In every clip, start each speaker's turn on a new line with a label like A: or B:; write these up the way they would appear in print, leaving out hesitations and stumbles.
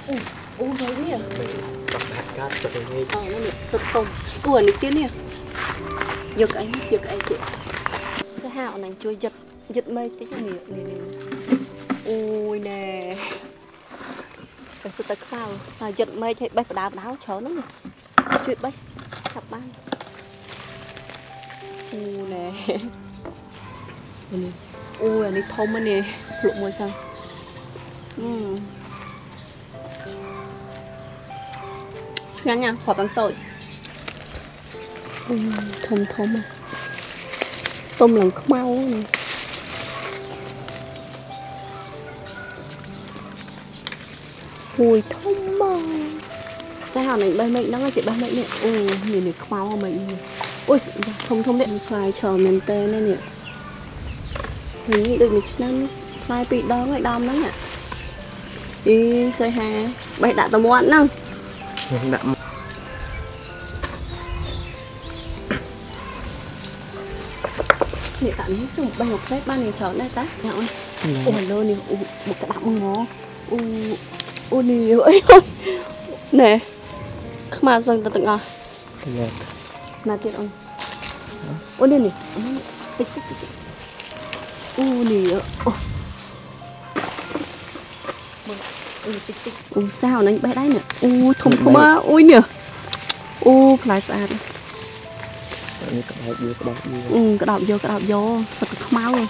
A: vậy nè
B: Bạc hạt cát cho cái gì
A: nó nè sụt tôm này kia nè giật anh chị cái hào này chui giật mây tí cho nè ui nè cái sụt tật sao giật mây thì bay đào chó nó nè chuyện bay chặt bay nè ui này thông mà nè lụm môi sao ngắn nha khỏi bằng tội thông à tôm lần mau nè mùi thông mà cái hào này bay mệnh đó là chị bay mệnh nè nhìn này mau mình ôi thông điện phải chờ mình tê này nè mình nghĩ được mình năm hai bị đó ngày đom đó nè đi xây hà bay đã tao muốn không
B: đậm
A: để tặng cho một bay một phép ban này chọn đây ta nào ơi ôi lơ nè một cái đậm ngó ôi nhiều ấy ôi nè mà dần ta từng ngò mà tiệt ông ôi nè tích nè sao nó bay đấy nè thông á ôi nè phải sạch cái đọc vô thật là máu rồi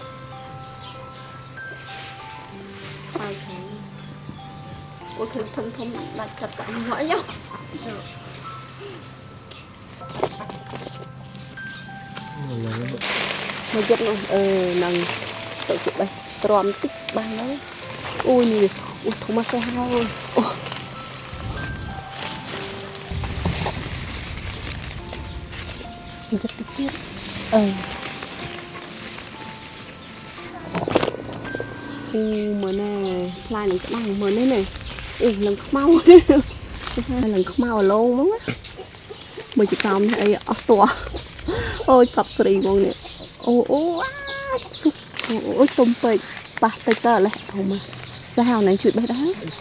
A: ôi thông đặt thật cả hỏi nhau nó giật luôn nằng tự chịu đây tròn tích ban đấy ôi nè thông mà sao rồi rất tích tiết mở nè lai lần bằng mở đây này lần mau lần mau lâu lắm á mình chỉ cầm thấy to ôi tập sỉ con nè ôi tôm bịch ba tay tơ lại thùng mà sao này chuyện bay đá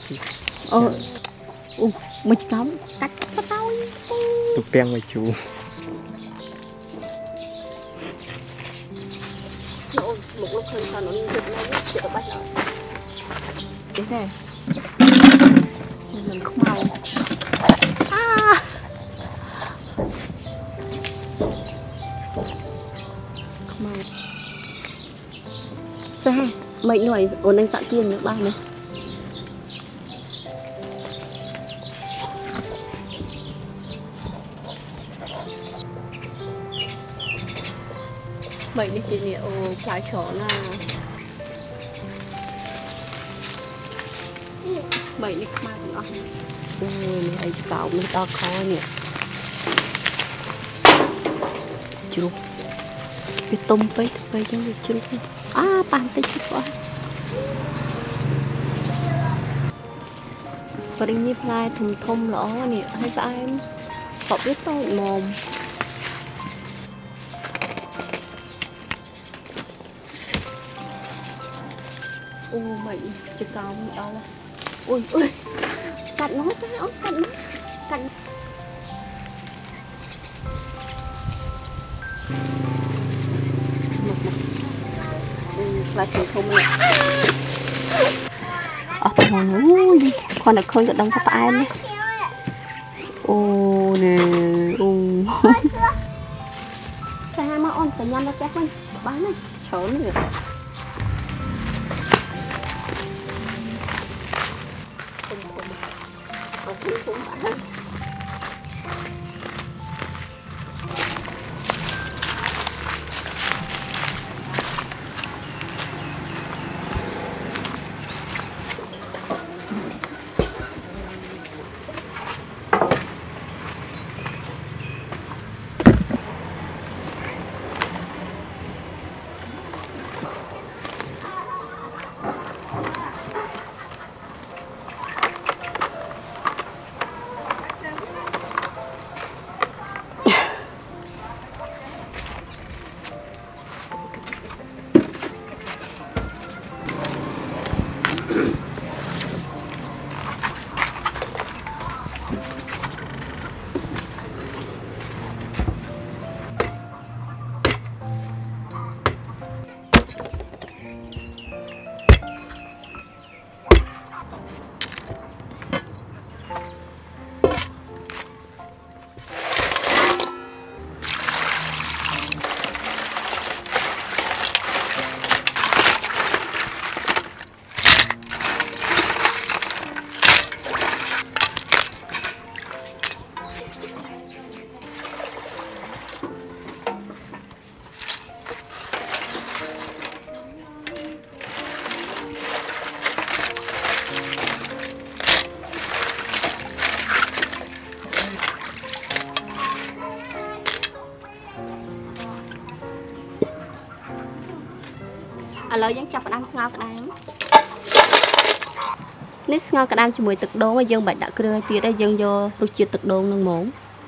A: mình chỉ cầm cắt tao
B: tụi beng mày chú
A: một lúc hơn nó giật nó chỉ có bắt rồi thế này mình không mau không mau sao mấy người ổn anh sẵn tiền nữa ba này vậy đi chị nè phải chỗ là vậy đi mà nó ôi này cậu nó to khó nè chú cái tôm với trong việc chú bàn tay chú quá và đừng nhịp lại thùng thông lõ nè hay ta em họ biết tôi mồm mày chỉ còn đó là ui cạnh nó sao cạnh là thằng không nè thằng ui con này khơi được đông các bạn nè nè sao mà on tự nhiên nó chắc lên bán này trốn được cũng phải lời dân chập đam ngao cả đám nít ngao cả đám chỉ mùi tực đốn dân bạch đã cười tiệt đây dân do rút chia tực đốn nâng mốn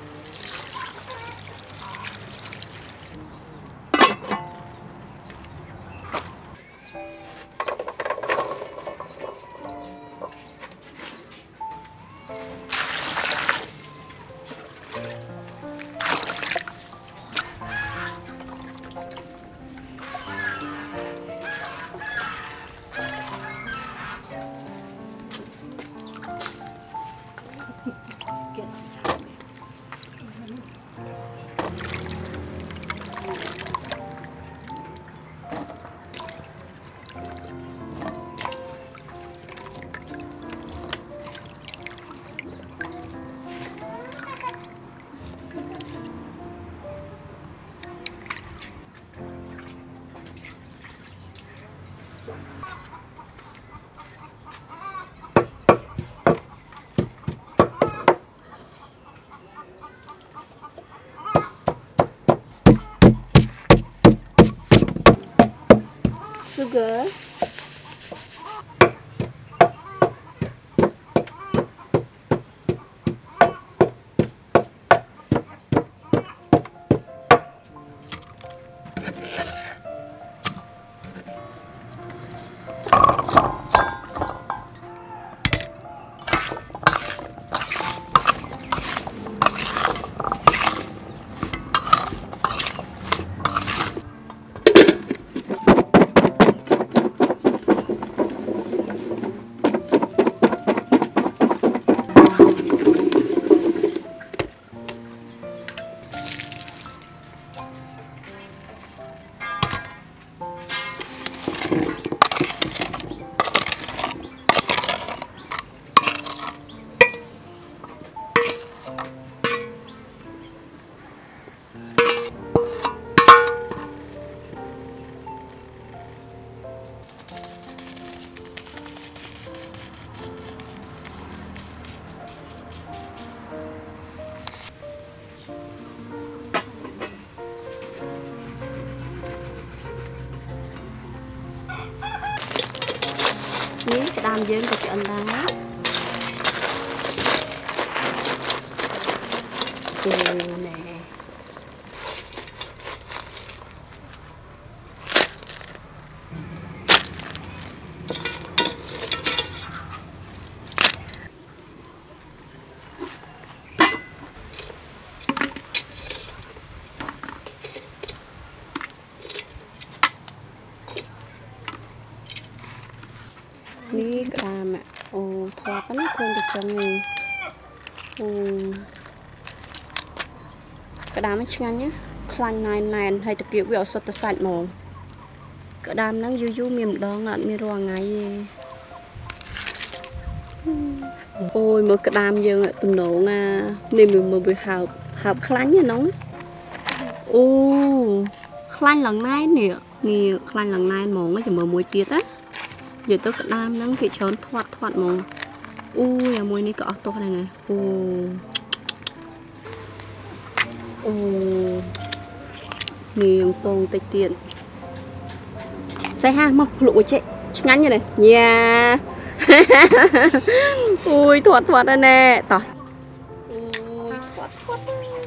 A: sugar ní cái đam dương của chuyện đó nè ní cái đam ạ thoa cái nó khôn được trong này cái đam mới chăng nhá khăn này này hay thực hiện việc sốt sạch mồm cái đam nó du mềm đó ngạn mi roa ngày ôi mới cái đam dương ạ tụm nổ nga nên mình bị hợp khăn nhá nóng khăn lần này nè khăn lần này mồm nó chỉ mở mùi tiết á giờ tôi cái đam nó thì trốn thoát mồm ui mùi này có to này này niềng tông tịch tiện xe ha mọc lụa chạy ngắn như này nhà ui thoát đây nè tỏi thoát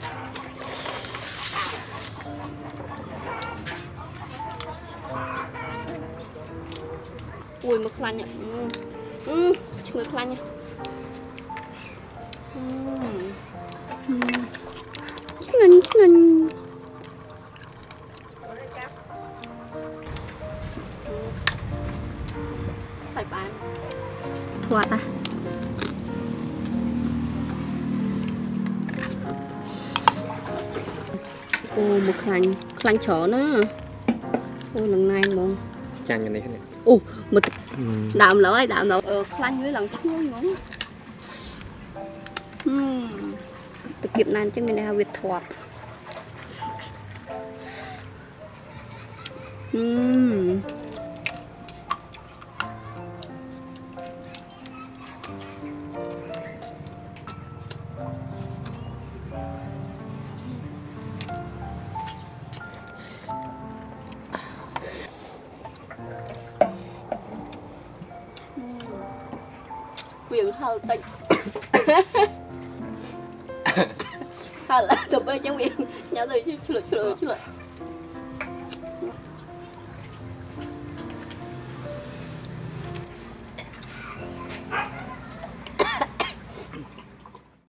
A: ui một khăn nhỉ một khăn nhỉ ngonใส่ปานถั่วta một khăn chó nữa lần này mà
B: chàng như này thế này
A: một đạm lỡ khăn với lần chuông nữa thực hiện nan cho mình là việc thoát miệng hào tạch hào là tập bên trong miệng nhau rồi chứ chửi